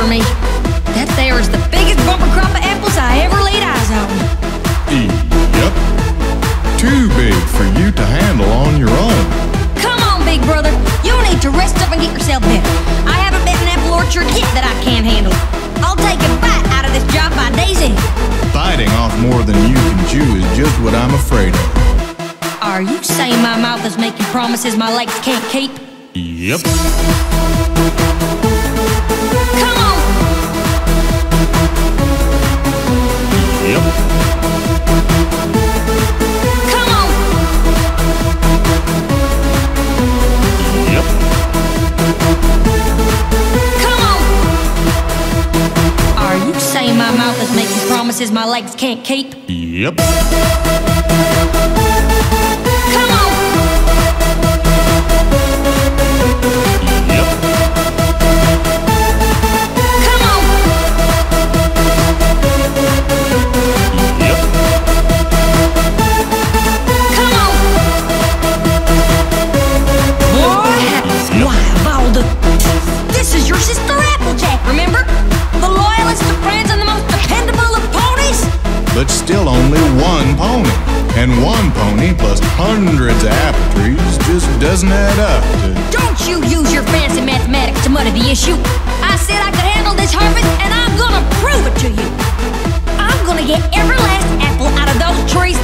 me. That there is the biggest bumper crop of apples I ever laid eyes on. Yep. Too big for you to handle on your own. Come on, big brother. You need to rest up and get yourself better. I haven't been an apple orchard yet that I can't handle. I'll take a bite out of this job by day's end. Biting off more than you can chew is just what I'm afraid of. Are you saying my mouth is making promises my legs can't keep? Yep. Come on! Yep. Come on! Yep. Come on! Are you saying my mouth is making promises my legs can't keep? Yep. Come on! Yep. Come on! Yep. Come on! Boy, that's wild. This is your sister Applejack, remember? The loyalest of friends and the most dependable of ponies? But still only one pony. And one pony plus hundreds of apple trees just doesn't add up to... Don't you use your fancy mathematics to muddy the issue. I said I could handle this harvest, and I'm gonna prove it to you. I'm gonna get every last apple out of those trees